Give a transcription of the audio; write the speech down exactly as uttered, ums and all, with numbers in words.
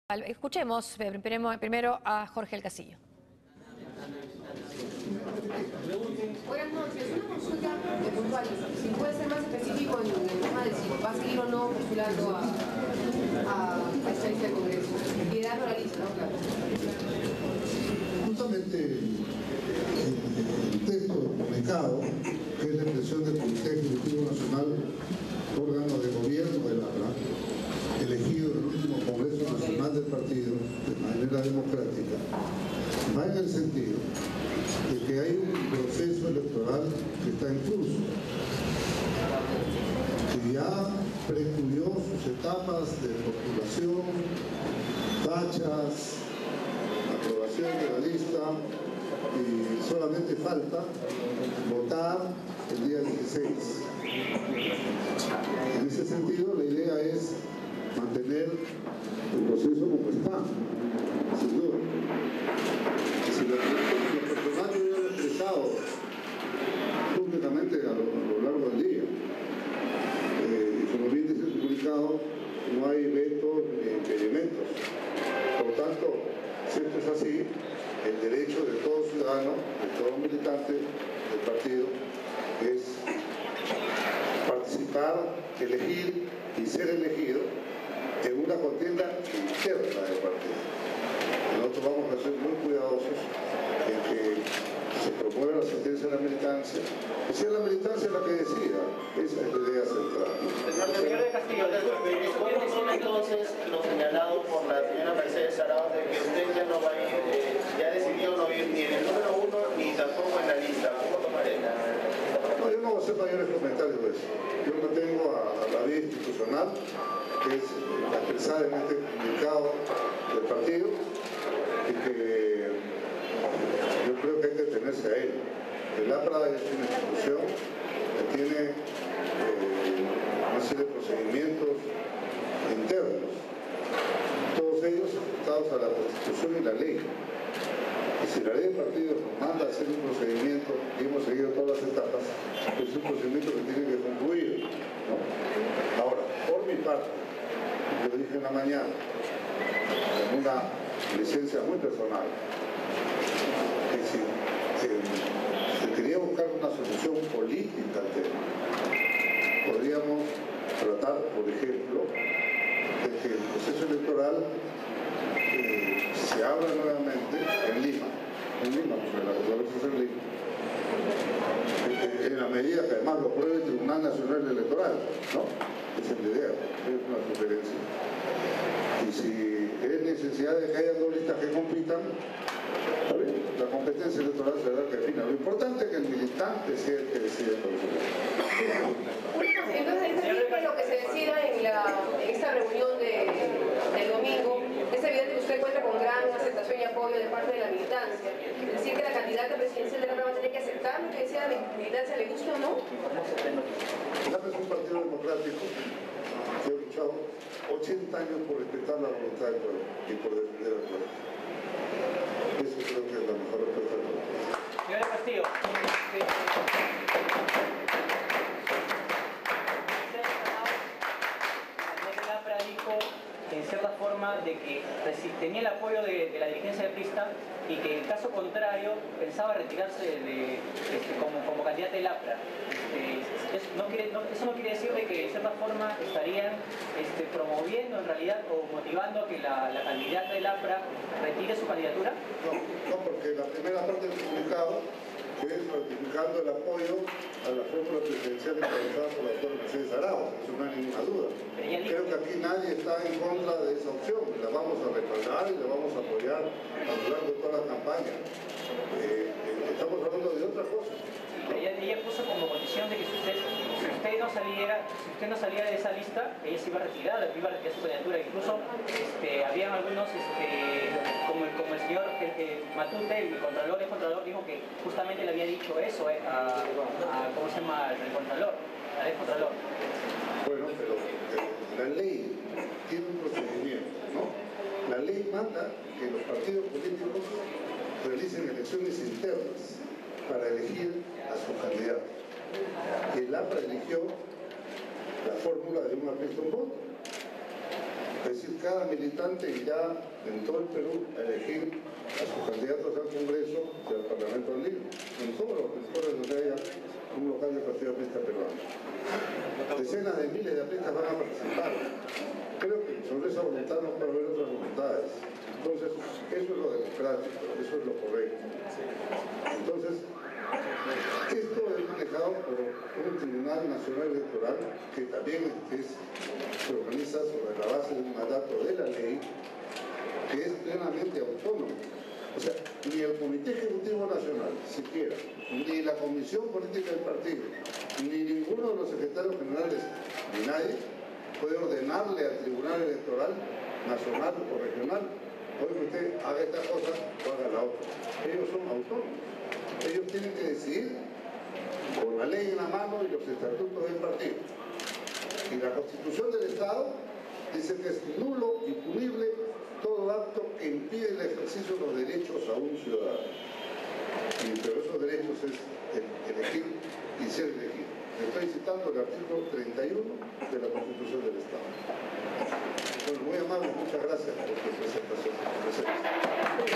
Escuchemos primero a Jorge El Castillo. Buenas noches, una consulta de puntual. Si puede ser más específico en el tema de si va a seguir o no postulando a, a esta lista del Congreso. Liderando la lista, ¿no? Claro. Justamente el texto comunicado, que es la expresión del Comité Ejecutivo Nacional, órgano de gobierno de la A P R A, elegido en el último Congreso Nacional del Partido de manera democrática, va en el sentido de que hay un proceso electoral que está en curso, que ya precluyó sus etapas de postulación, tachas, aprobación de la lista, y solamente falta votar el día dieciséis. En ese sentido, la idea es mantener el proceso como está, sin duda. Si los personajes hubieran expresado públicamente a lo, a lo largo del día, eh, y como bien dice el comunicado, no hay vetos ni impedimentos. Por lo tanto, si esto es así, el derecho de todo ciudadano, de todo militante del partido, es participar, elegir y ser elegido en una contienda interna del partido. Nosotros vamos a ser muy cuidadosos en que se promueva la asistencia de la militancia, que sea la militancia la que decida. Esa es la idea central. Señor de Castillo, ¿puede decir entonces lo señalado por la señora Mercedes Arauz de que usted ya no va a ir, eh, ya decidió no ir ni en el número uno ni tampoco en la lista? ¿Cómo tomaré? No, yo no voy a hacer mayores comentarios de eso. Yo me tengo a, a la vía institucional, que es expresada en este comunicado del partido, y que yo creo que hay que atenerse a él. El A P R A es una institución que tiene eh, una serie de procedimientos internos, todos ellos afectados a la Constitución y la ley. Y si la ley del partido nos manda a hacer un procedimiento, y hemos seguido todas las etapas, es un procedimiento que tiene que concluir, ¿no? Ahora, por mi parte, yo dije en la mañana, en una licencia muy personal, que si eh, se quería buscar una solución política al tema, podríamos tratar, por ejemplo, de que el proceso electoral eh, se abra nuevamente en Lima, en Lima, porque la controversia es en Lima, eh, en la medida que además lo apruebe el Tribunal Nacional Electoral, ¿no? Esa es la idea, es una sugerencia. Y si es necesidad de que haya dos listas que compitan, ¿está bien? La competencia electoral será la que defina. Lo importante es que el militante sea el que decide por eso. Entonces, ¿es lo que se decida en, la, en esta reunión de, del domingo? Es evidente que usted cuenta con gran aceptación y apoyo de parte de la militancia. Es decir, que la candidata presidencial de la A P R A va a tener que aceptar lo que sea la militancia, le guste o no. El A P R A es un partido democrático que ha luchado ochenta años por respetar la voluntad del pueblo y por defender al pueblo. Eso creo que es la mejor respuesta del pueblo. Señor Castillo, el A P R A dijo en cierta forma de que tenía el apoyo de, de la dirigencia de Prista y que en caso contrario pensaba retirarse de, de, de, como, como candidata del A P R A. Eh, es, no quiere, no, eso no quiere decir de que de cierta forma estarían este, promoviendo en realidad o motivando a que la, la candidata del A P R A retire su candidatura. No, no, porque la primera parte del comunicado, que es ratificando el apoyo a la fórmula presidencial encabezada por la doctora Mercedes Arauz, eso no hay ninguna duda. Creo que aquí nadie está en contra de esa opción, la vamos a respaldar y la vamos a apoyar a lo largo de toda la campaña. Eh, eh, estamos hablando de otra cosa. Ella, ella puso como condición de que si usted, si usted no saliera, si usted no salía de esa lista, ella se iba a retirar, iba a retirar su candidatura. Incluso este, habían algunos, este, como, el, como el señor el, el Matute, el contralor, el contralor dijo que justamente le había dicho eso eh, a, a, ¿cómo se llama? El contralor, al ex contralor. Bueno, pero eh, la ley tiene un procedimiento, ¿no? La ley manda que los partidos políticos realicen elecciones internas para elegir a sus candidatos. Y el A P R A eligió la fórmula de un arresto en voto. Es decir, cada militante irá en todo el Perú a elegir a sus candidatos al Congreso y al Parlamento andino, en todos los sectores donde haya un local del Partido Aprista Peruano. Decenas de miles de apristas van a participar. Creo que sobre esa voluntad no puede haber otras voluntades. Entonces, eso es lo democrático, eso es lo correcto. Entonces, esto es manejado por un Tribunal Nacional Electoral que también es, se organiza sobre la base de un mandato de la ley que es plenamente autónomo. O sea, ni el Comité Ejecutivo Nacional, siquiera, ni la Comisión Política del Partido, ni ninguno de los secretarios generales, ni nadie, puede ordenarle al Tribunal Electoral Nacional o Regional: oye, usted haga esta cosa o haga la otra. Ellos son autónomos. Ellos tienen que decidir con la ley en la mano y los estatutos del partido. Y la Constitución del Estado dice que es nulo y punible todo acto que impide el ejercicio de los derechos a un ciudadano. Y entre esos derechos es el elegir y ser elegido. Estoy citando el artículo treinta y uno de la Constitución del Estado. Bueno, muy amable, muchas gracias por su presentación.